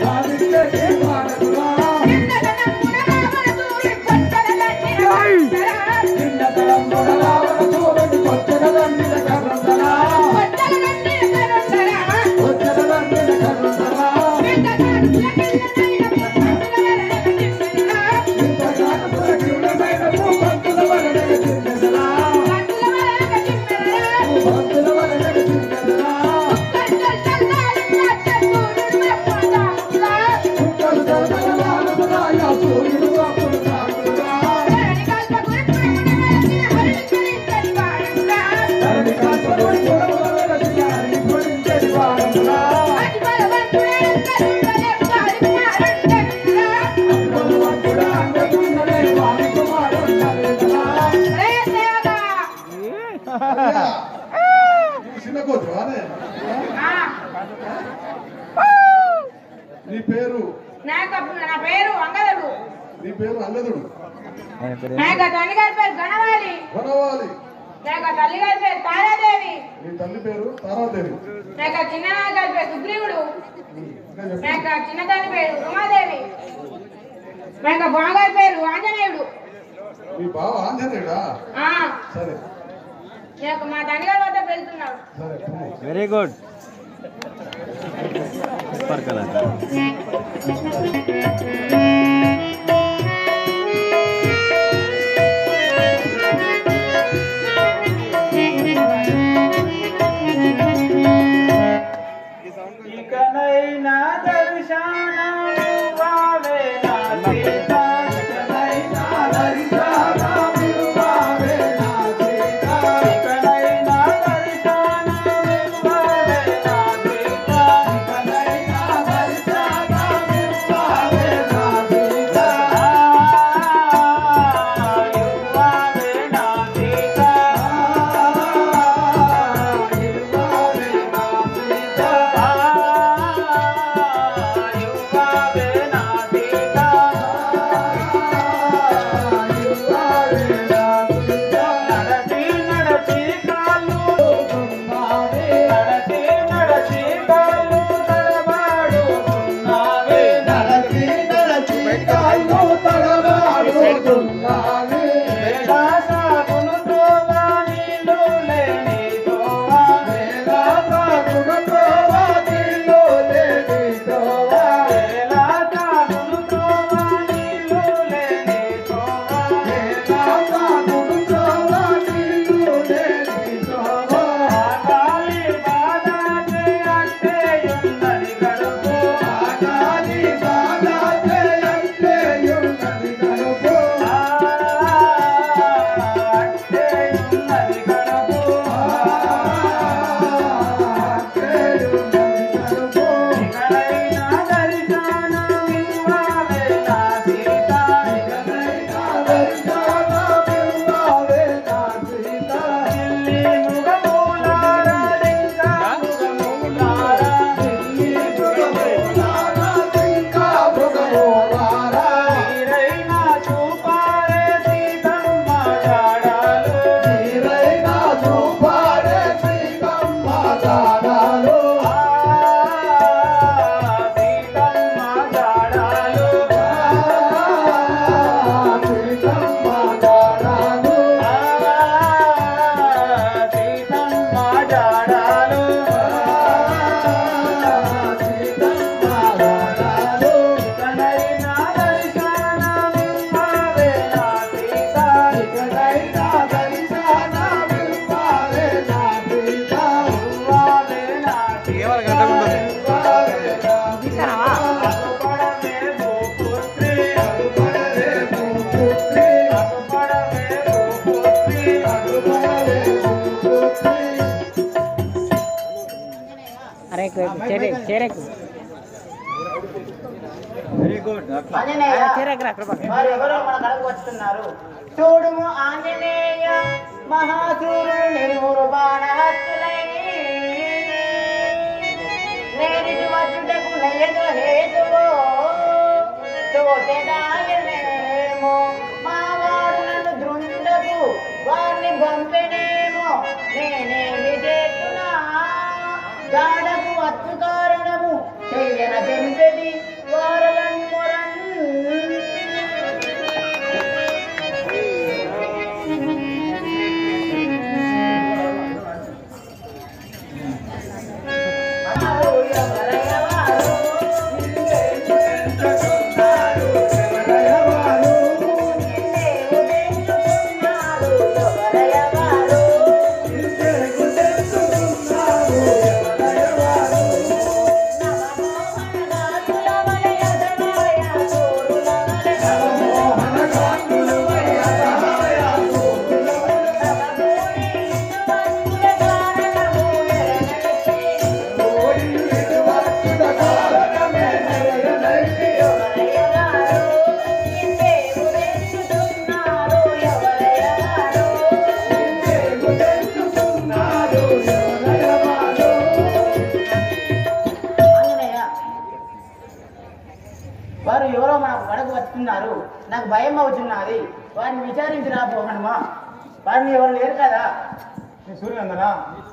Very good super colour ఇకనైనా దర్శనము Huawei నా సీత ఇకనైనా దర్శనము వావే నా సీత ఇకనైనా దర్శనము వావే నా సీత ఇకనైనా దర్శనము వావే నా సీత యువావే నా సీత చూడుము ఆంజనేయ మహాసూరుడు నిరువురు బాణహస్తులై నేరిటి వచ్చుటకు నయ్యదు హేతువో తోచెదాయనేమో మావాడు నన్ను దృండకు వారిని పంపెనేమో నేనేమి చేస్తున్నా గాడకు వచ్చు కారణము చెయ్యన పెంపెది వస్తున్నారు, నాకు భయం అవుతున్నది. వారిని విచారించి రాబో హనుమా. వారిని ఎవరు లేరు కదా? సూర్యనందనా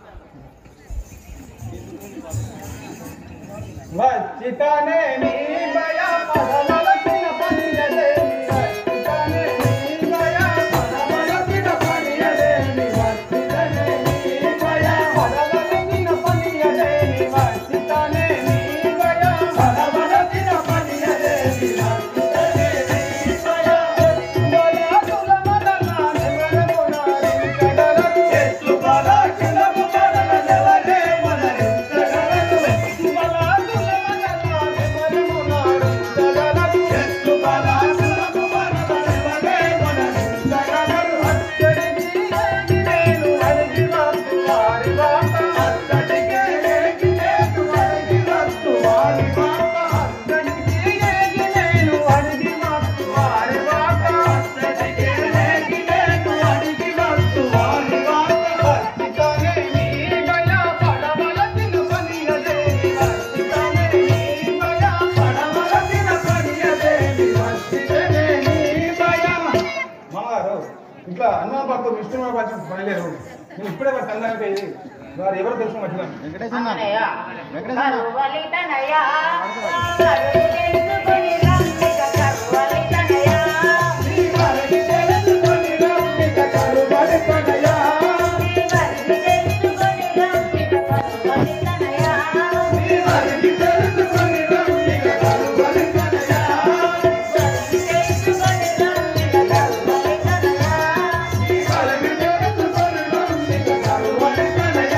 వచ్చితనే నీ భయ పదమలసిన పనియదే వచ్చితనే నీ భయ పదమలసిన పనియదే వచ్చితనే నీ భయ పదమలసిన పనియదే వచ్చితనే నీ భయ పదమలసిన పనియదే వచ్చితనే నీ భయ బలాతుల మదన నెవరమునారు కడలకు ఎత్తు బలాతుల మదన నెవరే మనరించగలరు బలాతుల మదన నెవరమునారు కడలకు ఎత్తు బలాతుల మదన నెవరే మనరించగలరు అక్కడికి నేను అడిగి వస్తు వారి వాత అక్కడికి నేను అడిగి వస్తు వారి వాత అక్కడికి నేను అడిగి వస్తు వారి వాత అక్కడికి నేను అడిగి వస్తు వారి వాత వచ్చితనే నీ భయ పడవలసిన పనియదే వచ్చితనే నీ భయ పడవలసిన పనియదే వచ్చితనే నీ భయ. మామగారు ఇట్లా అన్నం పడుతూ విష్ణుమూర్తి పంచం పనిలేరు. నేను ఇప్పుడే వారి సంఘానికి వారు ఎవరు తెలుసు మర్చిపోయాను. అన్నయ్య, కరువలితనయ్య, కరువు తెలుసుకొని రమ్మిక కరువలితనయ్య. నీ వారికి తెలుసుకొని రమ్మిక కరువలితనయ్య. నీ వారికి తెలుసుకొని రమ్మిక కరువలితనయ్య. నీ వారికి తెలుసుకొని రమ్మిక కరువలితనయ్య. వారికి తెలుసుకొని రమ్మిక కరువలితనయ్య. నీ వారికి తెలుసుకొని రమ్మిక కరువలితనయ్య.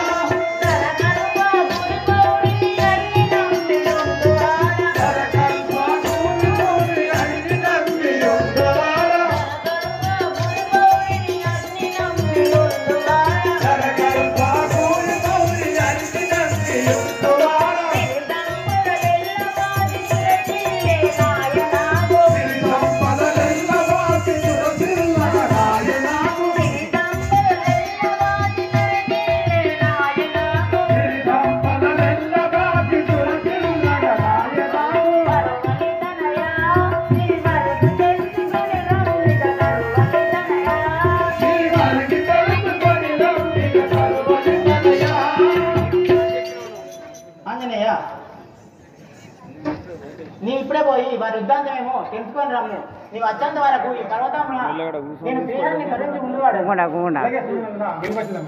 కరకరువ గురుగౌరి అన్ని నమ్మియుండువాడ. కరకల్ప గురుగౌరి అన్ని నమ్మియుండువాడ. కరకరువ గురుగౌరి అన్ని నమ్మియుండువాడ. కరకల్ప గురుగౌరి అన్ని నమ్మియుండువాడ. సిరిదంబురలెల్లవాది సురసిల్లే నాయనాగు. సిరి సంపదలెల్ల వాసి సురసిల్ల నాయనాకు. సిరిదంబురలెల్లవాది సురసిల్లే నాయనాగు. సిరి సంపదలెల్ల వాసి సురసిల్ల నాయనాకు. కరువలితనయ్య, నీ వరకు తెలుసుకొని రమ్మిక కరువలితనయ్య. నీ వారికి తెలుసుకొని రమ్మిక కరువలితనయ్య. ఆంజనేయ, నీవు ఇప్పుడే పోయి వారి వృద్ధాంతమేమో తెలుసుకొని రమ్ము. నీవు వచ్చేంత వరకు ఈ పర్వతంలో నేను శ్రీహరిని కరించి ఉండేవాడు. అలాగే సూర్యనందన వినపచ్చిందమ్మ.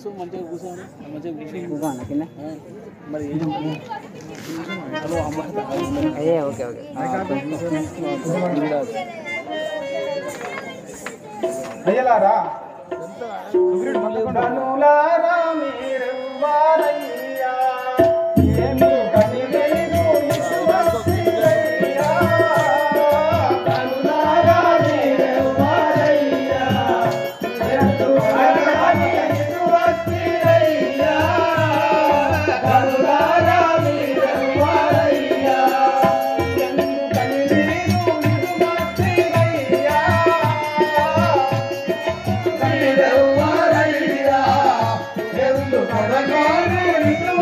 అయ్యలారా కనులారా మీరెవ్వారయ్యా ఏమి కనిలేదు ఇటువచ్చిరయ్యా. కనులారా మీరెవ్వారయ్యా ఎత్తువరని ఇటువచ్చిరయ్యా. కనులారా మీరెవ్వారయ్యా ఎందుకని మీరు ఇటువచ్చిరయ్యా. మీరెవ్వారయ్యా ఎందుకనగానే ఇటు